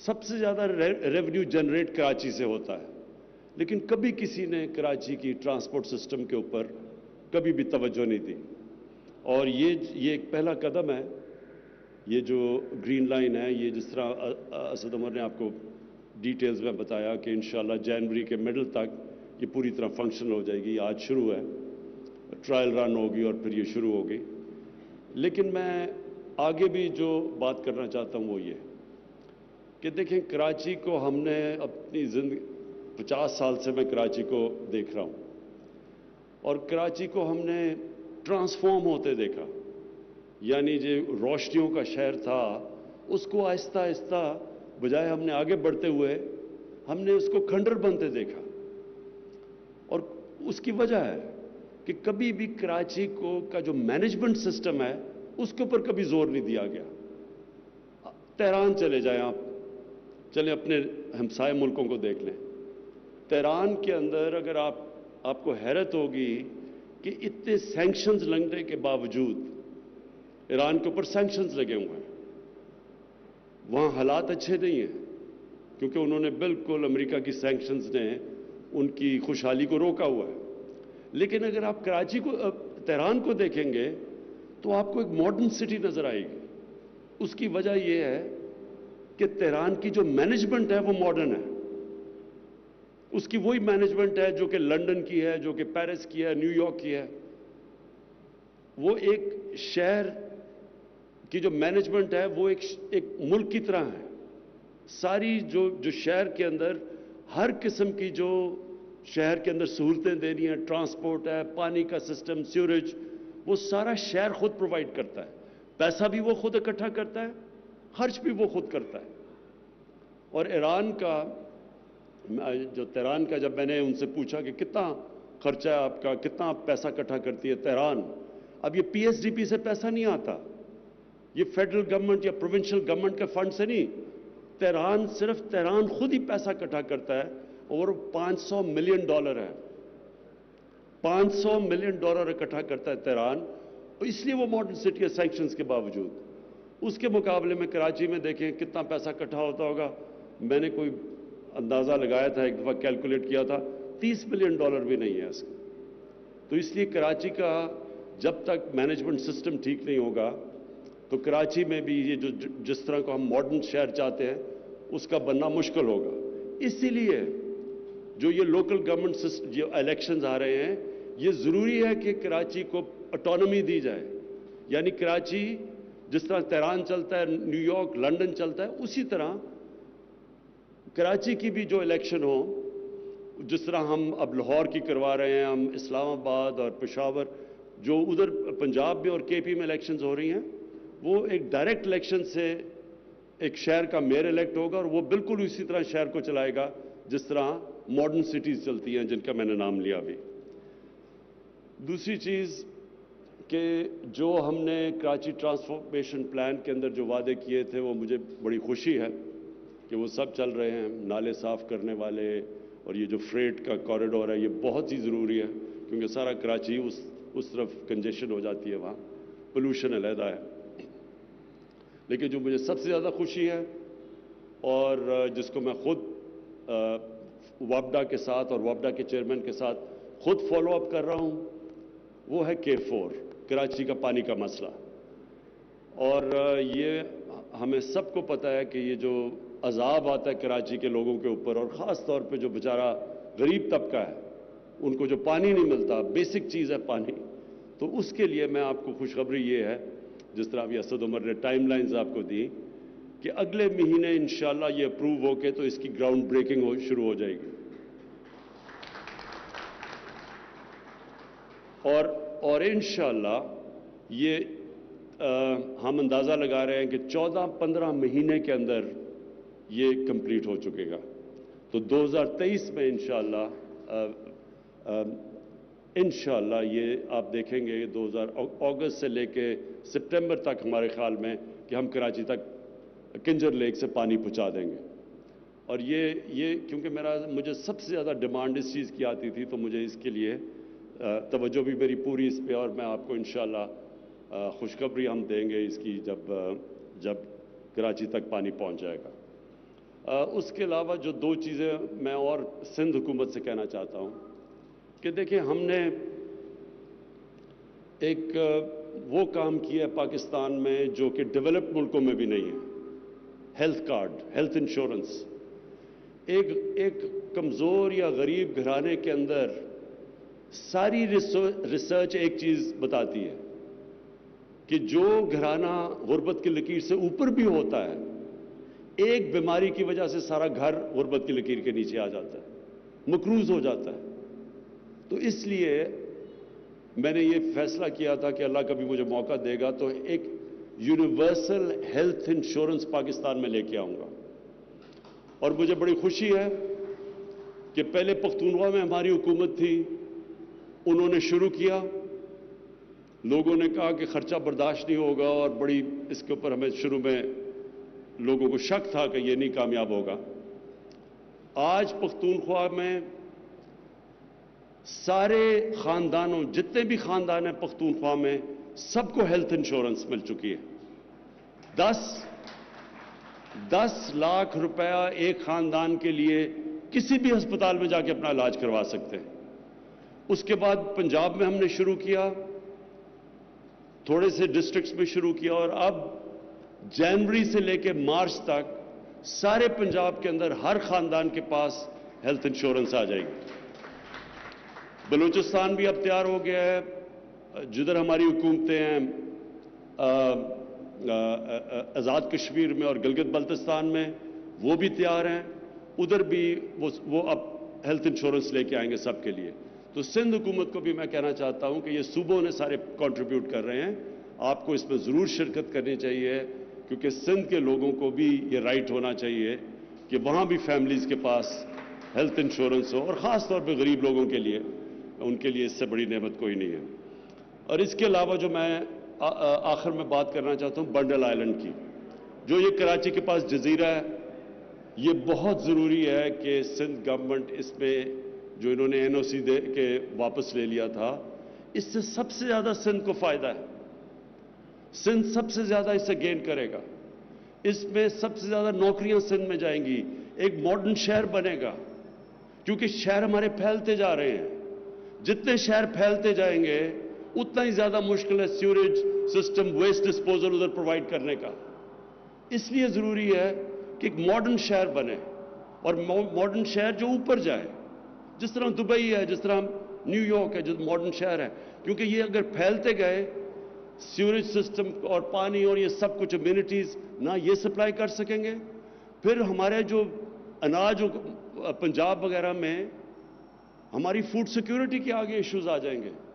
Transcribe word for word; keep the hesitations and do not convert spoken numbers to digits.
سب سے زیادہ revenue generate Karachi سے ہوتا ہے، لیکن کبھی کسی نے کراچی کی ٹرانسپورٹ سسٹم کے اوپر کبھی بھی توجہ نہیں دی، اور یہ یہ ایک پہلا قدم ہے۔ یہ جو گرین لائن ہے، یہ جس طرح اسد عمر نے آپ کو ڈیٹیلز میں بتایا کہ انشاءاللہ جنوری کے مڈل تک یہ پوری طرح فنکشنل ہو جائے گی۔ آج شروع ہے، ٹرائل رن ہوگی اور پھر یہ شروع ہوگی۔ لیکن میں آگے بھی جو بات کرنا چاہتا ہوں وہ یہ کہ دیکھیں، کراچی کو ہم نے اپنی زندگی پچاس سال سے میں کراچی کو دیکھ رہا ہوں، اور کراچی کو ہم نے ٹرانسفارم ہوتے دیکھا۔ یعنی جو روشنیوں کا شہر تھا، اس کو آہستہ آہستہ بجائے ہم نے آگے بڑھتے ہوئے ہم نے اس کو کھنڈر بنتے دیکھا، اور اس کی وجہ ہے کہ کبھی بھی کراچی کو کا جو مینجمنٹ سسٹم ہے اس کے اوپر کبھی زور نہیں دیا گیا۔ تہران چلے جائیں آپ، چلیں اپنے ہمسائے ملکوں کو دیکھ لیں۔ تہران کے اندر اگر آپ آپ کو حیرت ہوگی کہ اتنے سینکشنز لگنے کے باوجود، ایران کے اوپر سینکشنز لگے ہوئے ہیں، وہاں حالات اچھے نہیں ہیں، کیونکہ انہوں نے بالکل امریکہ کی سینکشنز نے ان کی خوشحالی کو روکا ہوا ہے۔ لیکن اگر آپ کراچی کو تہران کو دیکھیں گے تو آپ کو ایک ماڈرن سٹی نظر آئے گی۔ اس کی وجہ یہ ہے کہ تہران کی جو مینجمنٹ ہے وہ ماڈرن ہے، اس کی وہی مینجمنٹ ہے جو کہ لندن کی ہے، جو کہ پیرس کی ہے، نیو یارک کی ہے۔ وہ ایک شہر کی جو مینجمنٹ ہے وہ ایک ایک ملک کی طرح ہے۔ ساری جو جو شہر کے اندر ہر قسم کی جو شہر کے اندر سہولتیں دینی ہیں، ٹرانسپورٹ ہے، پانی کا سسٹم، سیوریج، وہ سارا شہر خود پرووائڈ کرتا ہے۔ پیسہ بھی وہ خود اکٹھا کرتا ہے، خرچ بھی وہ خود کرتا ہے۔ اور ایران کا جو تہران کا جب میں نے ان سے پوچھا کہ کتنا خرچہ ہے آپ کا، کتنا آپ پیسہ اکٹھا کرتی ہے تہران، اب یہ پی ایس ڈی پی سے پیسہ نہیں آتا، یہ فیڈرل گورنمنٹ یا پروونشل گورنمنٹ کے فنڈ سے نہیں، تہران صرف تہران خود ہی پیسہ اکٹھا کرتا ہے، اور پانچ سو ملین ڈالر ہے، پانچ سو ملین ڈالر اکٹھا کرتا ہے تہران، اور اس لیے وہ ماڈرن سٹی ہے سینکشنز کے باوجود۔ اس کے مقابلے میں کراچی میں دیکھیں کتنا پیسہ اکٹھا ہوتا ہوگا، میں نے کوئی اندازہ لگایا تھا، ایک دفعہ کیلکولیٹ کیا تھا، تیس ملین ڈالر بھی نہیں ہے اس کا۔ تو اس لیے کراچی کا جب تک مینجمنٹ سسٹم ٹھیک نہیں ہوگا تو کراچی میں بھی یہ جو جس طرح کو ہم ماڈرن شہر چاہتے ہیں اس کا بننا مشکل ہوگا۔ اسی لیے جو یہ لوکل گورنمنٹ جو الیکشنز آ رہے ہیں، یہ ضروری ہے کہ کراچی کو اٹانومی دی جائے، یعنی کراچی جس طرح تہران چلتا ہے، نیو یارک، لندن چلتا ہے، اسی طرح کراچی کی بھی جو الیکشن ہو، جس طرح ہم اب لاہور کی کروا رہے ہیں، ہم اسلام آباد اور پشاور، جو ادھر پنجاب میں اور کے پی میں الیکشنز ہو رہی ہیں، وہ ایک ڈائریکٹ الیکشن سے ایک شہر کا میئر الیکٹ ہوگا، اور وہ بالکل اسی طرح شہر کو چلائے گا جس طرح ماڈرن سٹیز چلتی ہیں جن کا میں نے نام لیا ابھی۔ دوسری چیز کہ جو ہم نے کراچی ٹرانسفارمیشن پلان کے اندر جو وعدے کیے تھے، وہ مجھے بڑی خوشی ہے کہ وہ سب چل رہے ہیں، نالے صاف کرنے والے، اور یہ جو فریٹ کا کوریڈور ہے یہ بہت ہی ضروری ہے، کیونکہ سارا کراچی اس اس طرف کنجیشن ہو جاتی ہے، وہاں پولوشن علیحدہ ہے۔ لیکن جو مجھے سب سے زیادہ خوشی ہے اور جس کو میں خود وابڈا کے ساتھ اور وابڈا کے چیئرمین کے ساتھ خود فالو اپ کر رہا ہوں، وہ ہے کے فور، کراچی کا پانی کا مسئلہ۔ اور یہ ہمیں سب کو پتہ ہے کہ یہ جو عذاب آتا ہے کراچی کے لوگوں کے اوپر، اور خاص طور پہ جو بیچارہ غریب طبقہ ہے، ان کو جو پانی نہیں ملتا، بیسک چیز ہے پانی، تو اس کے لیے میں آپ کو خوشخبری یہ ہے، جس طرح ابھی اسد عمر نے ٹائم لائنز آپ کو دی، کہ اگلے مہینے انشاءاللہ یہ اپروو ہو کے تو اس کی گراؤنڈ بریکنگ ہو شروع ہو جائے گی، اور اور انشاءاللہ یہ ہم اندازہ لگا رہے ہیں کہ چودہ پندرہ مہینے کے اندر یہ کمپلیٹ ہو چکے گا۔ تو دو ہزار تیئیس میں انشاءاللہ انشاءاللہ یہ آپ دیکھیں گے دو ہزار اگست سے لے کے سپٹمبر تک ہمارے خیال میں کہ ہم کراچی تک کنجر لیک سے پانی پہنچا دیں گے۔ اور یہ یہ کیونکہ میرا مجھے سب سے زیادہ ڈیمانڈ اس چیز کی آتی تھی، تو مجھے اس کے لیے توجہ بھی میری پوری اس پہ، اور میں آپ کو انشاءاللہ خوشخبری ہم دیں گے اس کی جب جب کراچی تک پانی پہنچ جائے گا۔ اس کے علاوہ جو دو چیزیں میں اور سندھ حکومت سے کہنا چاہتا ہوں کہ دیکھیں ہم نے ایک وہ کام کیا ہے پاکستان میں جو کہ ڈیولپڈ ملکوں میں بھی نہیں ہے، ہیلتھ کارڈ، ہیلتھ انشورنس۔ ایک ایک کمزور یا غریب گھرانے کے اندر ساری ریسرچ ایک چیز بتاتی ہے کہ جو گھرانہ غربت کی لکیر سے اوپر بھی ہوتا ہے، ایک بیماری کی وجہ سے سارا گھر غربت کی لکیر کے نیچے آ جاتا ہے، مقروض ہو جاتا ہے۔ تو اس لیے میں نے یہ فیصلہ کیا تھا کہ اللہ کبھی مجھے موقع دے گا تو ایک یونیورسل ہیلتھ انشورنس پاکستان میں لے کے آؤں گا۔ اور مجھے بڑی خوشی ہے کہ پہلے پختونخوا میں ہماری حکومت تھی، انہوں نے شروع کیا، لوگوں نے کہا کہ خرچہ برداشت نہیں ہوگا اور بڑی اس کے اوپر ہمیں شروع میں لوگوں کو شک تھا کہ یہ نہیں کامیاب ہوگا۔ آج پختونخوا میں سارے خاندانوں، جتنے بھی خاندان ہیں پختونخوا میں، سب کو ہیلتھ انشورنس مل چکی ہے۔ دس دس لاکھ روپیہ ایک خاندان کے لیے کسی بھی ہسپتال میں جا کے اپنا علاج کروا سکتے ہیں۔ اس کے بعد پنجاب میں ہم نے شروع کیا، تھوڑے سے ڈسٹرکٹس میں شروع کیا، اور اب جنوری سے لے کے مارچ تک سارے پنجاب کے اندر ہر خاندان کے پاس ہیلتھ انشورنس آ جائے گی۔ بلوچستان بھی اب تیار ہو گیا ہے، جدھر ہماری حکومتیں ہیں آزاد کشمیر میں اور گلگت بلتستان میں، وہ بھی تیار ہیں، ادھر بھی وہ اب ہیلتھ انشورنس لے کے آئیں گے سب کے لیے۔ تو سندھ حکومت کو بھی میں کہنا چاہتا ہوں کہ یہ صوبوں نے سارے کنٹریبیوٹ کر رہے ہیں، آپ کو اس میں ضرور شرکت کرنی چاہیے، کیونکہ سندھ کے لوگوں کو بھی یہ رائٹ ہونا چاہیے کہ وہاں بھی فیملیز کے پاس ہیلتھ انشورنس ہو، اور خاص طور پہ غریب لوگوں کے لیے، ان کے لیے اس سے بڑی نعمت کوئی نہیں ہے۔ اور اس کے علاوہ جو میں آخر میں بات کرنا چاہتا ہوں بنڈل آئلینڈ کی، جو یہ کراچی کے پاس جزیرہ ہے، یہ بہت ضروری ہے کہ سندھ گورنمنٹ اس میں جو انہوں نے این او سی دے کے واپس لے لیا تھا، اس سے سب سے زیادہ سندھ کو فائدہ ہے، سندھ سب سے زیادہ اس سے گین کرے گا، اس میں سب سے زیادہ نوکریاں سندھ میں جائیں گی، ایک ماڈرن شہر بنے گا، کیونکہ شہر ہمارے پھیلتے جا رہے ہیں، جتنے شہر پھیلتے جائیں گے اتنا ہی زیادہ مشکل ہے سیوریج سسٹم، ویسٹ ڈسپوزل ادھر پرووائڈ کرنے کا۔ اس لیے ضروری ہے کہ ایک ماڈرن شہر بنے، اور ماڈرن شہر جو اوپر جائے، جس طرح دبئی ہے، جس طرح نیو یارک ہے، جو ماڈرن شہر ہے، کیونکہ یہ اگر پھیلتے گئے سیوریج سسٹم اور پانی اور یہ سب کچھ امینٹیز نہ یہ سپلائی کر سکیں گے، پھر ہمارے جو اناج پنجاب وغیرہ میں ہماری فوڈ سیکیورٹی کے آگے ایشوز آ جائیں گے۔